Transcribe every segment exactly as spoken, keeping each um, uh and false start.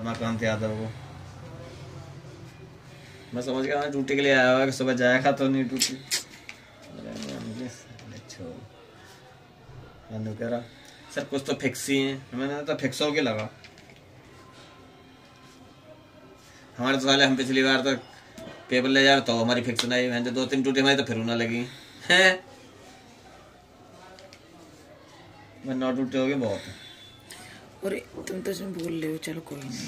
रमाकांत यादव को। मैं समझ गया मैं ड्यूटी के लिए आया हुआ, सुबह जाएगा तो नहीं ड्यूटी। कह रहा सर कुछ तो फिक्स ही है। मैंने तो फिक्स हो के लगा। हमारे तो साले हम पिछली बार तक पेपर ले जा तो हमारी फिक्स नहीं, मैंने दो तीन ड्यूटी हमारी तो फिर ना लगी है। मैं नौ ड्यूटी हो गई बहुत। अरे तुम तो इसमें बोल रहे हो, चलो कोई नहीं।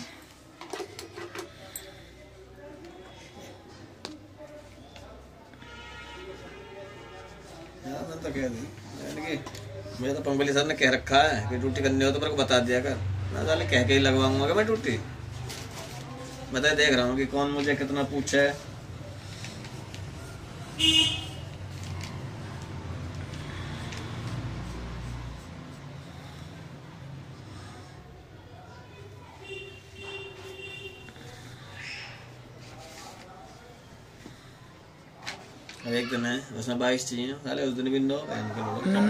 मैं तो कह दी मुझे तो पंगली सर ने कह रखा है कि ड्यूटी करनी हो तो मेरे को बता दिया कर। मैं साले कह के ही लगवाऊंगा मैं ड्यूटी। मैं तो देख रहा हूँ कि कौन मुझे कितना पूछे। एक दिन है उसमें बाईस चाहिए साले, उस दिन भी नो बहन के लोग।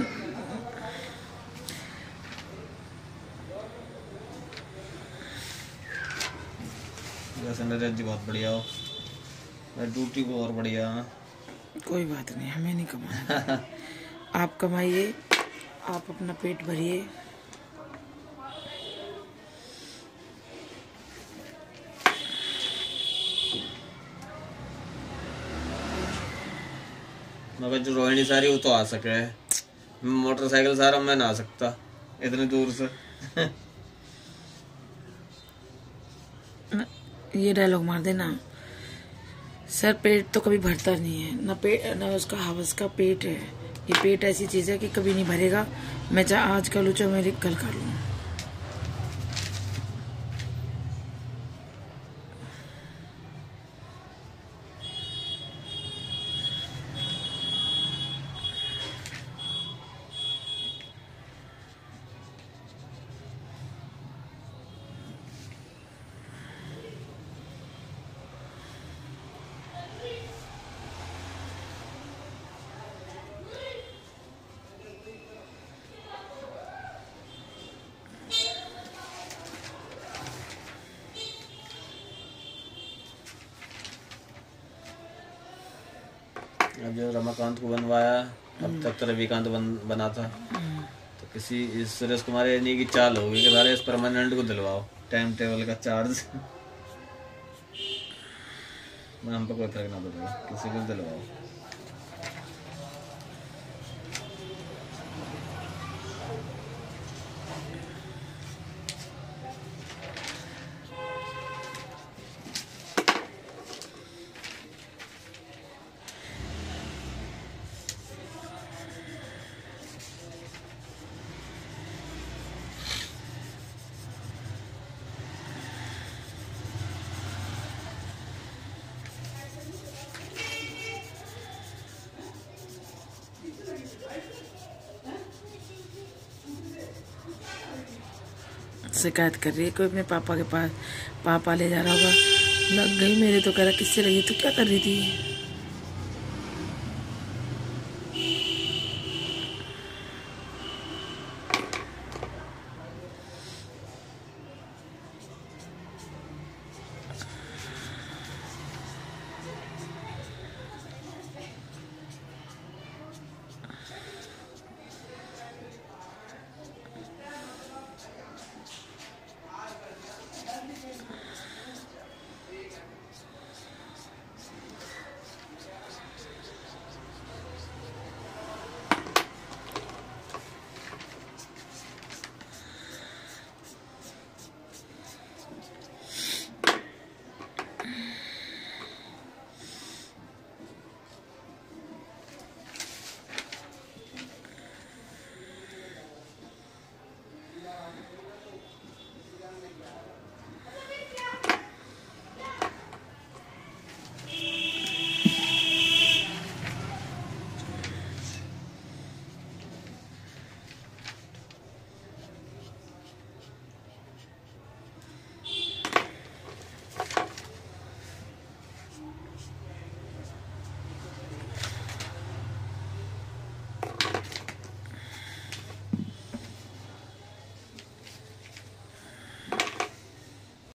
जी बहुत बढ़िया हो, मैं ड्यूटी को और बढ़िया। कोई बात नहीं, हमें नहीं कमाना। आप कमाइए, आप अपना पेट भरिए। मगर जो रोहिणी सारी वो तो आ सके, मोटरसाइकिल सारा मैं ना आ सकता इतनी दूर से। ये डायलॉग मार देना, सर पेट तो कभी भरता नहीं है ना, पेट ना उसका हवस का पेट है। ये पेट ऐसी चीज है कि कभी नहीं भरेगा। मैं चाहे आज कर लूँ चाहे मैं कल कर लूँ। अब जो रमाकांत को बनवाया, अब तक तो रविकांत बन बना था, तो किसी इस सुरेश कुमार यानी की चाल होगी कि सारे इस परमानेंट को दिलवाओ टाइम टेबल का चार्ज। मैं हम पे कोई फर्क ना पड़ेगा, किसी को दिलवाओ। शिकायत कर रही है कोई अपने पापा के पास, पापा ले जा रहा होगा। लग गई मेरे तो, कह रहा किससे लगी, तू क्या कर रही थी।